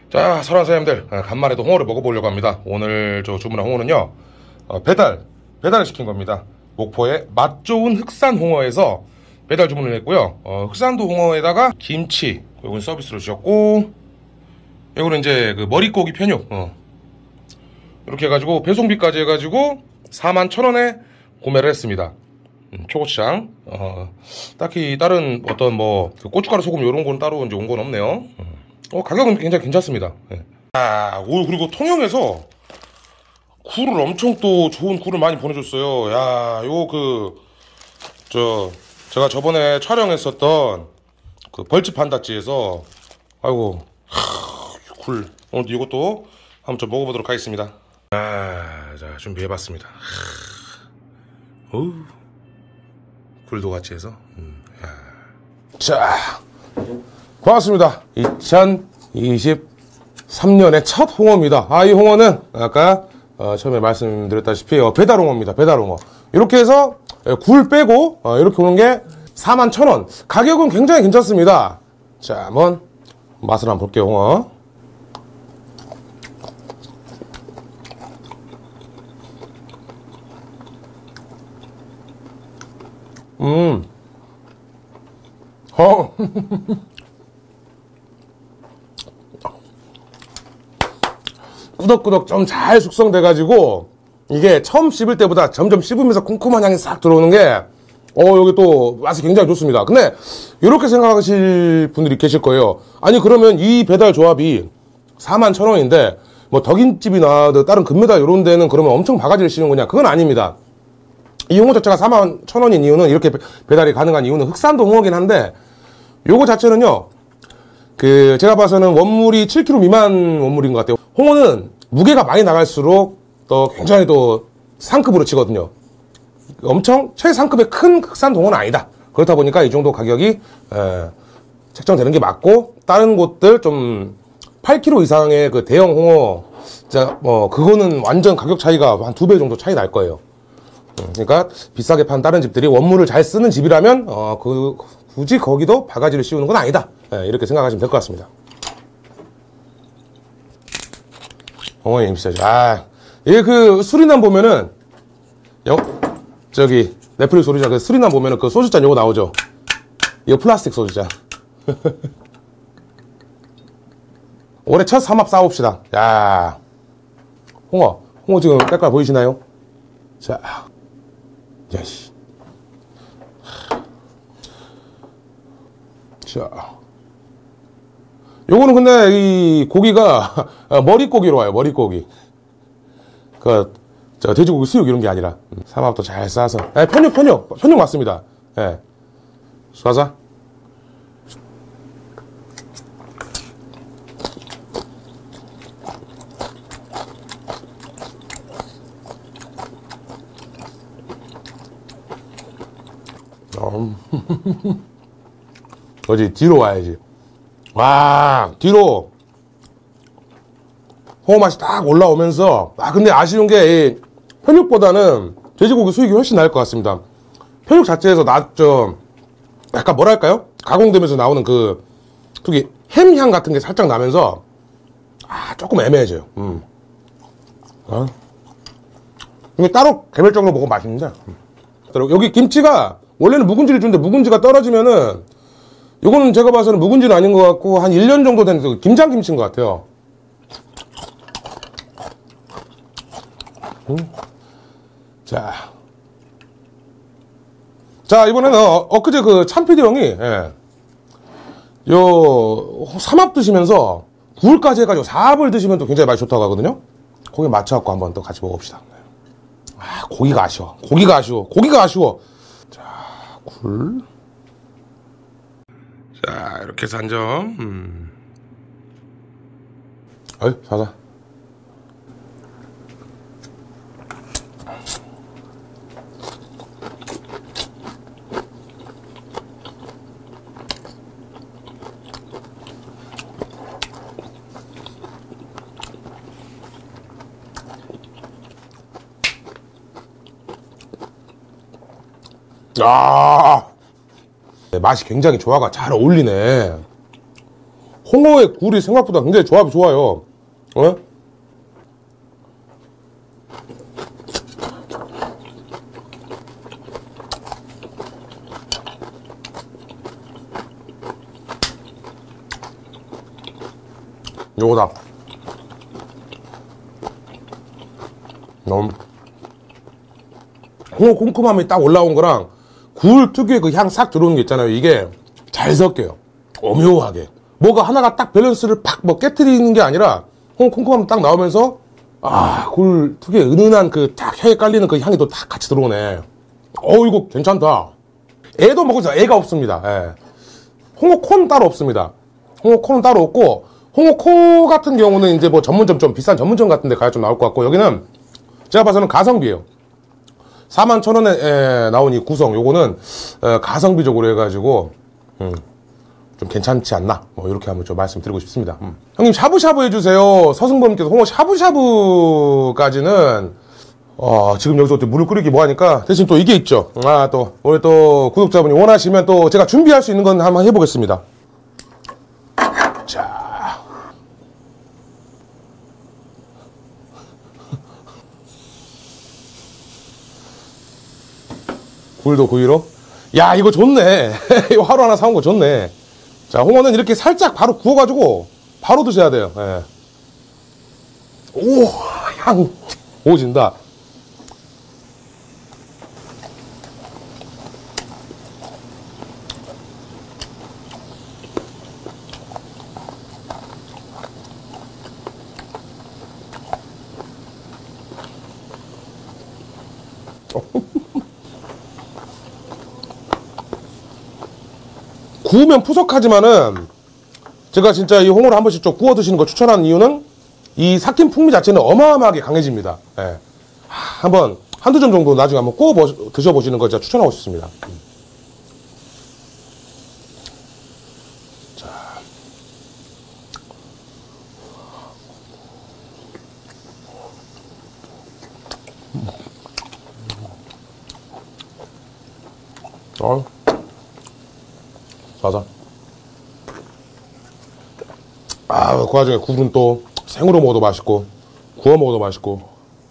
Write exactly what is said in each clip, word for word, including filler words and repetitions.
자, 사랑하는 사장님들, 간만에 또 홍어를 먹어보려고 합니다. 오늘 저 주문한 홍어는요, 어, 배달, 배달을 시킨 겁니다. 목포의 맛 좋은 흑산 홍어에서 배달 주문을 했고요. 어, 흑산도 홍어에다가 김치, 요건 서비스로 주셨고, 요거는 이제 그 머릿고기 편육, 어. 이렇게 해가지고 배송비까지 해가지고 사만 천 원에 구매를 했습니다. 음, 초고추장, 어, 딱히 다른 어떤 뭐 그 고춧가루 소금 요런 건 따로 이제 온 건 없네요. 어, 가격은 굉장히 괜찮습니다. 네. 아, 오, 그리고 통영에서 굴을 엄청 또 좋은 굴을 많이 보내줬어요. 야, 요 그, 저, 제가 저번에 촬영했었던 그 벌집 판다찌에서, 아이고, 하, 굴. 오늘 이것도 한번 좀 먹어보도록 하겠습니다. 아, 자, 준비해봤습니다. 어우, 굴도 같이 해서. 음, 야. 자. 반갑습니다. 이천이십삼 년의 첫 홍어입니다. 아, 이 홍어는 아까 어, 처음에 말씀드렸다시피 어, 배달 홍어입니다. 배달 홍어. 이렇게 해서 예, 굴 빼고 어, 이렇게 오는 게 사만 천 원. 가격은 굉장히 괜찮습니다. 자, 한번 맛을 한번 볼게요. 홍어. 음. 어. 꾸덕꾸덕 좀 잘 숙성돼가지고 이게 처음 씹을 때보다 점점 씹으면서 쿰쿰한 향이 싹 들어오는 게 어, 여기 또 맛이 굉장히 좋습니다. 근데 이렇게 생각하실 분들이 계실 거예요. 아니 그러면 이 배달 조합이 사만 천 원인데 뭐 덕인집이나 다른 금메달 이런 데는 그러면 엄청 바가지를 씌우는 거냐? 그건 아닙니다. 이 홍어 자체가 사만 천 원인 이유는, 이렇게 배달이 가능한 이유는 흑산도 홍어긴 한데, 요거 자체는요, 그 제가 봐서는 원물이 칠 킬로그램 미만 원물인 것 같아요. 홍어는 무게가 많이 나갈수록 또 굉장히 또 상급으로 치거든요. 엄청 최상급의 큰 흑산 홍어는 아니다. 그렇다 보니까 이 정도 가격이 에, 책정되는 게 맞고, 다른 곳들 좀 팔 킬로그램 이상의 그 대형 홍어, 진짜 뭐 그거는 완전 가격 차이가 한 두 배 정도 차이 날 거예요. 그러니까 비싸게 판 다른 집들이 원물을 잘 쓰는 집이라면 어, 그 굳이 거기도 바가지를 씌우는 건 아니다. 네, 이렇게 생각하시면 될 것 같습니다. 어머니 비싸죠. 아, 이게 그 수리남 보면은 영, 저기 넷플릭스 소리자 그 수리남 보면은 그 소주잔 요거 나오죠. 이거 플라스틱 소주잔. 올해 첫 삼합 싸웁시다. 야, 홍어, 홍어 지금 색깔 보이시나요? 자, 야씨. 자, 요거는 근데 이 고기가 머릿고기로 와요. 머릿고기. 그 저 돼지고기 수육 이런 게 아니라 삼합도 잘 싸서. 예, 편육 편육 편육 맞습니다. 예, 쏴자. 음. 어디 뒤로 와야지. 와, 뒤로 홍어 맛이 딱 올라오면서, 아 근데 아쉬운 게 편육보다는 돼지고기 수육이 훨씬 나을 것 같습니다. 편육 자체에서 나 좀 약간 뭐랄까요? 가공되면서 나오는 그 특히 햄향 같은 게 살짝 나면서 아 조금 애매해져요. 음. 어? 이게 따로 개별적으로 먹으면 맛있는데, 여기 김치가 원래는 묵은지를 주는데 묵은지가 떨어지면은, 요거는 제가 봐서는 묵은지는 아닌 것 같고 한 일 년 정도 된 김장김치인 것 같아요. 음. 자, 자 이번에는 어, 엊그제 그 참피디 형이 예, 요 삼합 드시면서 굴까지 해가지고 사합을 드시면 또 굉장히 맛이 좋다고 하거든요. 거기에 맞춰갖고 한번 또 같이 먹어봅시다. 아, 고기가 아쉬워. 고기가 아쉬워. 고기가 아쉬워. 자, 굴. 자, 이렇게 해서 한 점. 음. 어이, 사자. 아, 맛이 굉장히 조화가 잘 어울리네. 홍어의 굴이 생각보다 굉장히 조합이 좋아요. 어? 요거다. 너무 홍어 쿰쿰함이 딱 올라온 거랑 굴 특유의 그 향 싹 들어오는 게 있잖아요. 이게 잘 섞여요. 오묘하게. 뭐가 하나가 딱 밸런스를 팍 뭐 깨트리는 게 아니라 홍어 쿰쿰함 딱 나오면서 아, 굴 특유의 은은한 그 딱 혀에 깔리는 그 향이 또 딱 같이 들어오네. 어우, 이거 괜찮다. 애도 먹고 있어요. 애가 없습니다. 예. 홍어 콘 따로 없습니다. 홍어 콘은 따로 없고, 홍어 코 같은 경우는 이제 뭐 전문점, 좀 비싼 전문점 같은 데 가야 좀 나올 것 같고, 여기는 제가 봐서는 가성비예요. 사만 천 원에 나온 이 구성, 요거는 에, 가성비적으로 해가지고 음, 좀 괜찮지 않나, 뭐 이렇게 한번 좀 말씀드리고 싶습니다. 음. 형님 샤브샤브 해주세요. 서승범님께서 홍어 샤브샤브까지는 어, 지금 여기서 또 물을 끓이기 뭐하니까 대신 또 이게 있죠. 아, 또 우리 또 구독자분이 원하시면 또 제가 준비할 수 있는 건 한번 해보겠습니다. 자, 굴도 구이로. 야, 이거 좋네. 이거 하루 하나 사온 거 좋네. 자, 홍어는 이렇게 살짝 바로 구워가지고 바로 드셔야 돼요. 예. 오, 향 오진다. 구우면 푸석하지만은 제가 진짜 이 홍어를 한 번씩 좀 구워 드시는 거 추천하는 이유는 이 삭힌 풍미 자체는 어마어마하게 강해집니다. 예. 한번 한두 점 정도 나중에 한번 구워 드셔보시는 거 진짜 추천하고 싶습니다. 자, 어. 맞아. 아, 그 와중에 굴은 또 생으로 먹어도 맛있고 구워 먹어도 맛있고.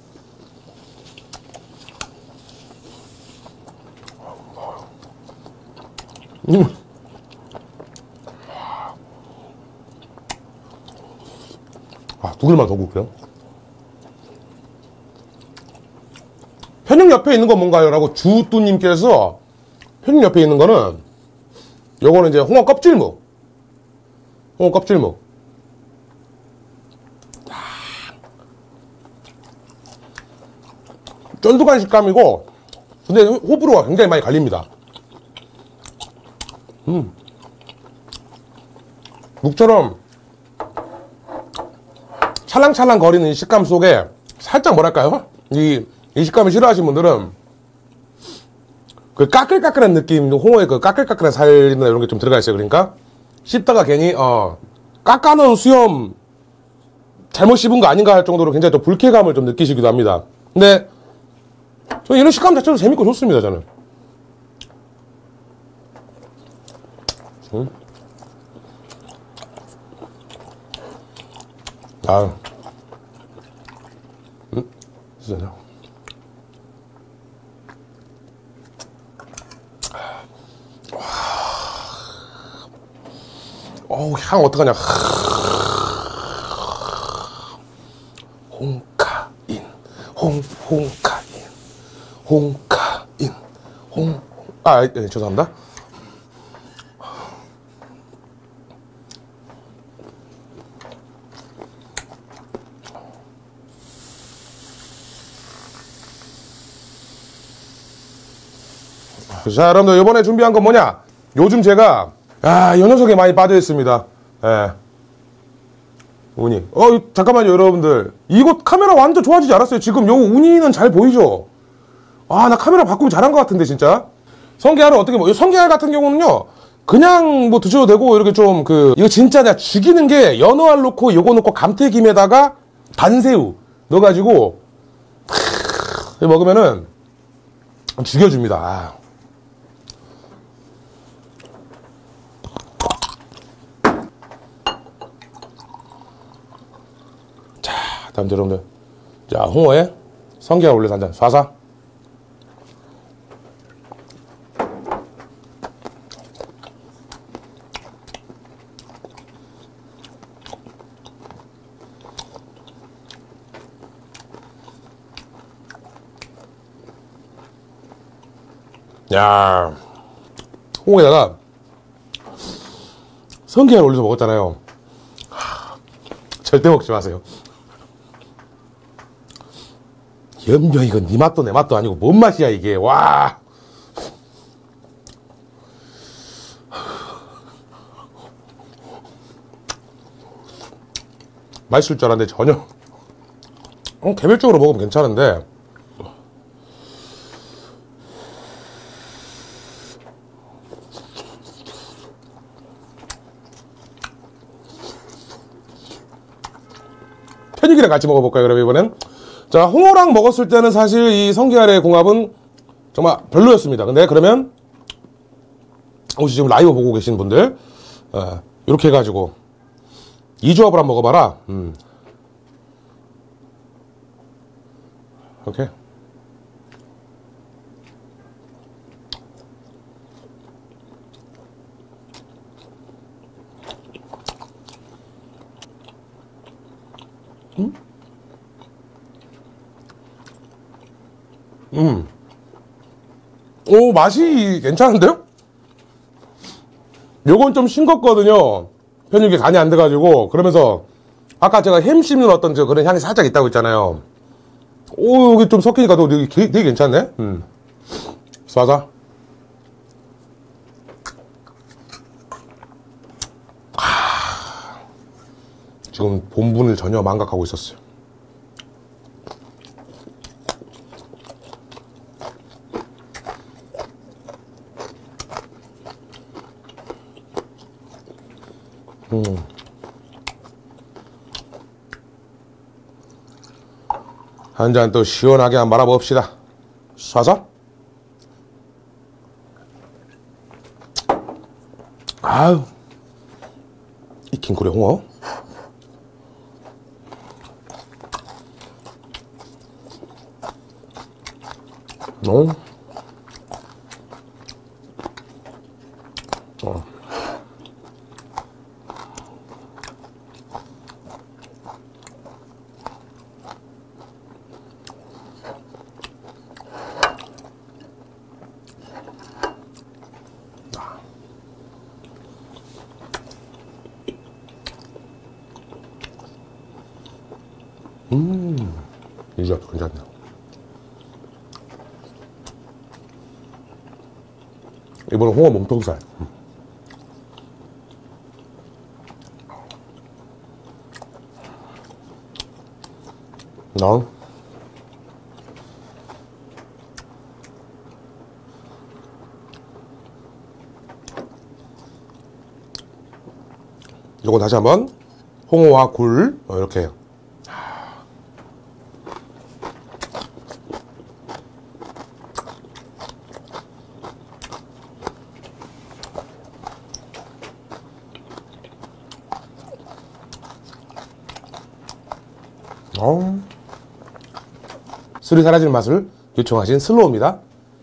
음. 아, 두 개만 더 굴게요. 편육 옆에 있는 건 뭔가요? 라고 주뚜님께서, 편육 옆에 있는 거는 요거는 이제 홍어 껍질묵. 홍어 껍질묵. 쫀득한 식감이고, 근데 호불호가 굉장히 많이 갈립니다. 음. 묵처럼 찰랑찰랑 거리는 이 식감 속에 살짝 뭐랄까요? 이, 이 식감을 싫어하시는 분들은 그 까끌까끌한 느낌, 홍어의 그 까끌까끌한 살이나 이런 게 좀 들어가 있어요. 그러니까 씹다가 괜히 어 깎아놓은 수염 잘못 씹은 거 아닌가 할 정도로 굉장히 또 불쾌감을 좀 느끼시기도 합니다. 근데 저 이런 식감 자체도 재밌고 좋습니다. 저는. 음. 아, 음, 진짜. 어우, 향 어떡하냐. 홍카인, 홍, 홍카인, 홍카인, 홍, 아, 네, 죄송합니다. 자, 여러분들, 이번에 준비한 건 뭐냐? 요즘 제가, 아, 이 녀석에 많이 빠져있습니다. 예. 우니. 어, 잠깐만요, 여러분들. 이거 카메라 완전 좋아지지 않았어요? 지금 요 우니는 잘 보이죠? 아, 나 카메라 바꾸면 잘한 것 같은데, 진짜. 성게알은 어떻게, 뭐, 성게알 같은 경우는요, 그냥 뭐 드셔도 되고, 이렇게 좀 그, 이거 진짜 내가 죽이는 게, 연어알 넣고, 요거 넣고, 감태김에다가, 반새우 넣어가지고, 크, 먹으면은, 죽여줍니다. 아. 다음 여러분들. 자, 홍어에 성게알 올려서 한 잔. 쏴사. 야, 홍어에다가 성게알 올려서 먹었잖아요. 하, 절대 먹지 마세요. 염려, 이건 네 맛도 내 맛도 아니고 뭔 맛이야 이게. 와, 맛있을 줄 알았는데 전혀. 어, 개별적으로 먹으면 괜찮은데 편육이랑 같이 먹어볼까요, 그럼 이번엔? 자, 홍어랑 먹었을 때는 사실 이 성게알의 궁합은 정말 별로였습니다. 근데 그러면 혹시 지금 라이브 보고 계신 분들 어, 이렇게 해가지고 이 조합을 한번 먹어봐라. 음. 오케이. 음? 음. 오, 맛이 괜찮은데요? 요건 좀 싱겁거든요. 편육이 간이 안 돼가지고. 그러면서 아까 제가 햄 씹는 어떤 저 그런 향이 살짝 있다고 했잖아요. 오, 여기 좀 섞이니까 또 되게, 되게 괜찮네. 음. 쏴자. 하... 지금 본분을 전혀 망각하고 있었어요. 음. 한 잔 또 시원하게 한번 말아봅시다. 쏴서. 아유, 익힌 굴의 홍어. 어. 어. 음, 이 조합도 괜찮네요. 이번엔 홍어 몸통살. 음. 나 요거 다시 한번 홍어와 굴 이렇게. 어. 술이 사라지는 맛을 요청하신 슬로우입니다.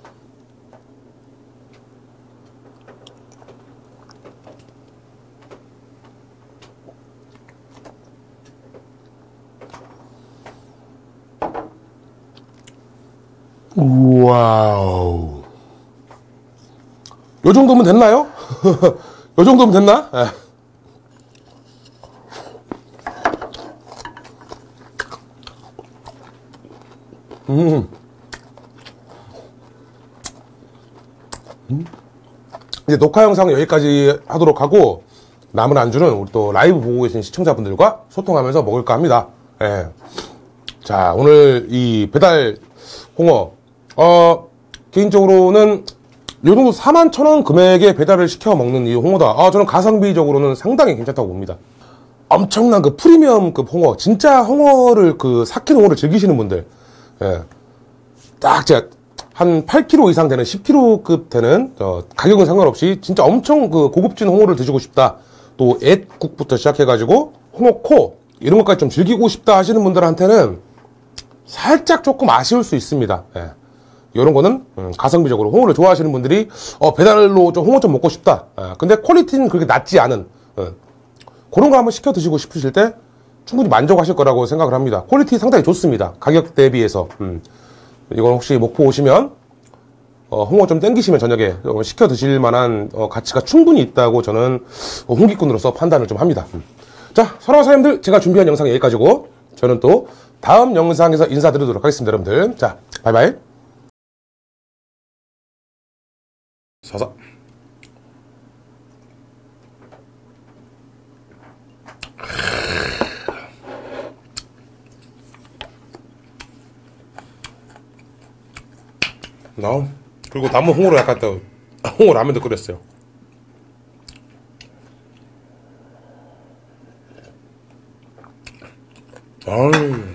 와우. 요 정도면 됐나요? 요 정도면 됐나? 에. 음. 음. 이제 녹화 영상 여기까지 하도록 하고 남은 안주는 우리 또 라이브 보고 계신 시청자분들과 소통하면서 먹을까 합니다. 예. 자, 오늘 이 배달 홍어 어 개인적으로는 요 정도 사만 천 원 금액에 배달을 시켜 먹는 이 홍어다. 아, 저는 가성비적으로는 상당히 괜찮다고 봅니다. 엄청난 그 프리미엄급 홍어, 진짜 홍어를 그 삭힌 홍어를 즐기시는 분들, 예. 딱 제가 한 팔 킬로그램 이상 되는 십 킬로그램급 되는 어, 가격은 상관없이 진짜 엄청 그 고급진 홍어를 드시고 싶다. 또 앳국부터 시작해가지고 홍어코, 이런 것까지 좀 즐기고 싶다 하시는 분들한테는 살짝 조금 아쉬울 수 있습니다. 예. 이런 거는 음, 가성비적으로 홍어를 좋아하시는 분들이 어, 배달로 좀 홍어 좀 먹고 싶다. 예. 근데 퀄리티는 그렇게 낮지 않은 예. 그런 거 한번 시켜 드시고 싶으실 때 충분히 만족하실 거라고 생각을 합니다. 퀄리티 상당히 좋습니다. 가격 대비해서. 음. 이건 혹시 목포 오시면 어, 홍어 좀 땡기시면 저녁에 어, 시켜 드실 만한 어, 가치가 충분히 있다고 저는 어, 홍기꾼으로서 판단을 좀 합니다. 음. 자, 사랑하는 사장님들, 제가 준비한 영상 여기까지고 저는 또 다음 영상에서 인사드리도록 하겠습니다, 여러분들. 자, 바이바이. 사사. 나 그리고 남은 홍어로 약간 또 홍어 라면도 끓였어요. 아유.